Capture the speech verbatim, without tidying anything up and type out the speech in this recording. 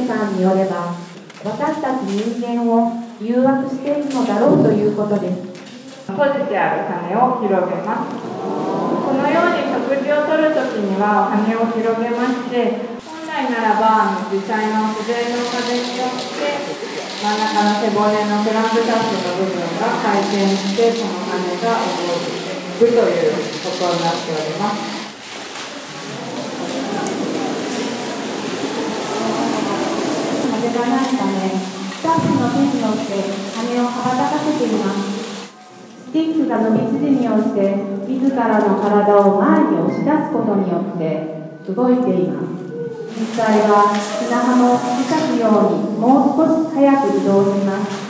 ンさんによれば、私たち人間を誘惑しているのだろうということです。 閉じてある羽を広げます。このように食事をとるときには羽を広げまして、本来ならば実際の自然の風によって真ん中の背骨のクランクシャフトの部分が回転して、この羽が動いていくということになっております。 風がないため、スタッフの手によって羽を羽ばたかせています。スティックが伸び縮みをして、自らの体を前に押し出すことによって動いています。実際は砂浜を引き裂くようにもう少し早く移動します。